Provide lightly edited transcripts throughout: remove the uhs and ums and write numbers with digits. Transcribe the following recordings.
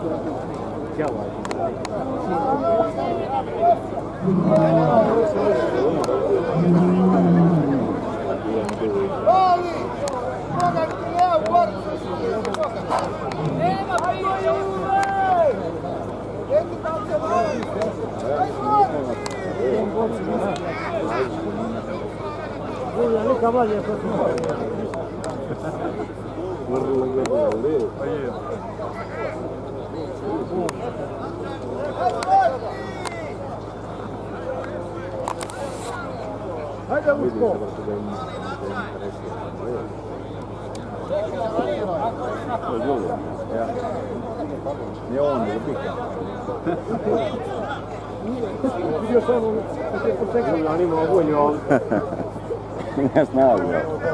Hajde Vučko! Nije on ne pika. Vidio sam ono, kad je potekao. Ja nima obolju ovdje. Ne snagu.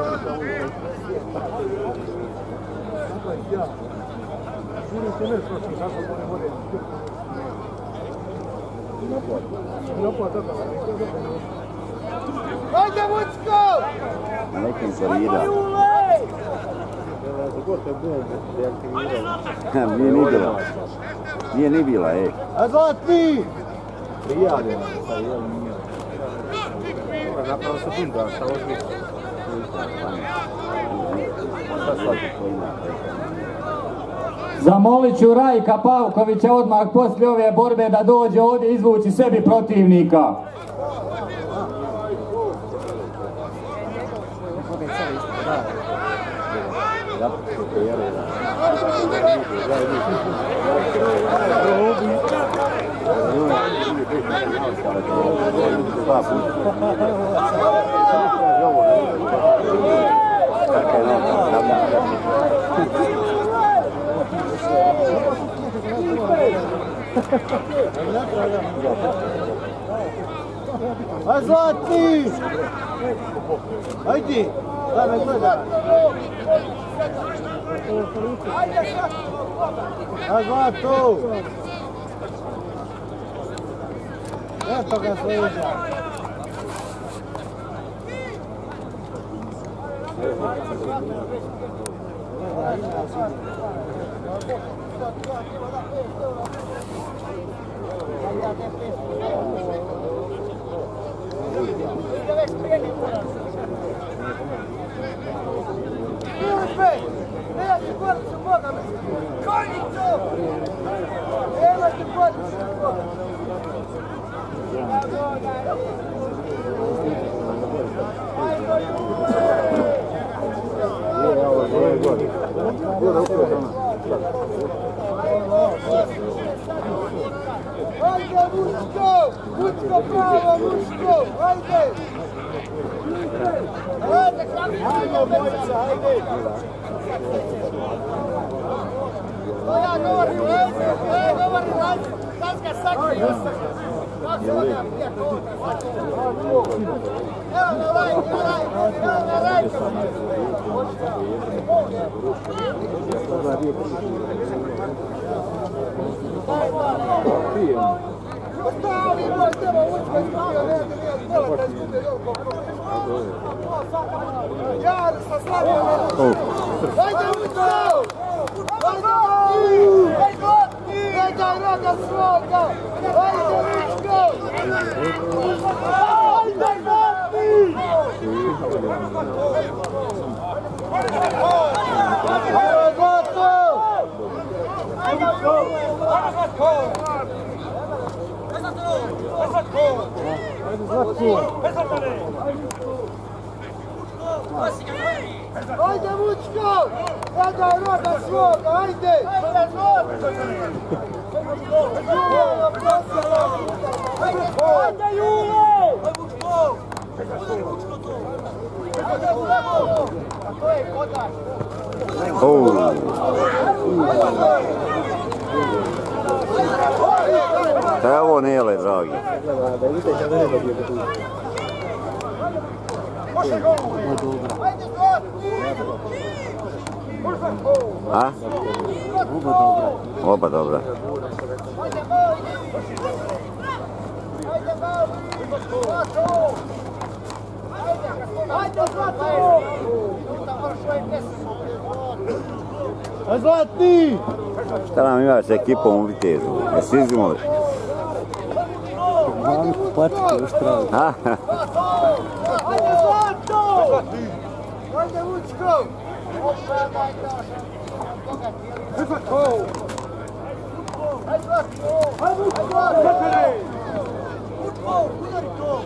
Žurim se nešto što tako ne vode. Napad, Hajde Vučko! Na nekim korida. Nije ni bila. Nije ni bila, ej. A zlatni! Prijavljeno se sad, jel nije. Zapravo sekunda, šta ovdje? Šta svaki koji ima? Zamolit ću Rajka Pavkovića odmah poslije ove borbe da dođe ovdje izvući sebi protivnika. A zlatni! Ajde! Da me gleda! A zlato! Eto ga sleđa! Hajde Vučko! Vučko pravo, Vučko! Hajde! Hajde bojica, hajde! To ja govorim, govorim, sad ga sakri, kako se ovdje prije koga, evo na Rajka, evo na Rajka! Ostavi, moj teba Vučko izgubio, nije poleta izgubio, Jolko. Jar sa slavio na Vučko. Hajde Vučko! Hajde! Ne daj roga svoga! Hajde Vučko! Hajde Gati! Hajde Zlato! Hajde Vučko! Ne daj roga svoga, hajde! Hajde Jule! To je kodač! Evo Nele, dragi. A? Oba dobra. Zlatni! Šta nam ima s ekipom u Vitezu? Jesi izgledali? Mami pačke još pravi. Ajde Zlato! Ajde Vučko! Ajde Zlato! Udari to!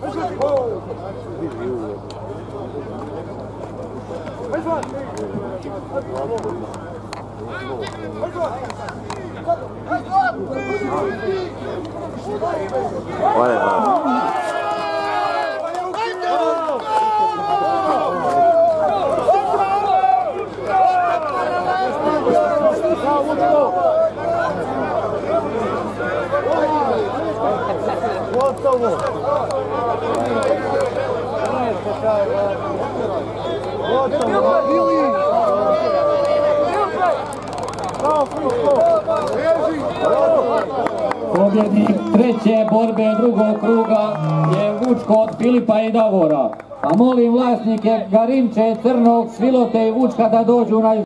Pobjednik treće borbe drugog kruga je Vučko od Filipa i Davora. A molim vlasnike Garinče, Crnog, Svilote i Vučka da dođu na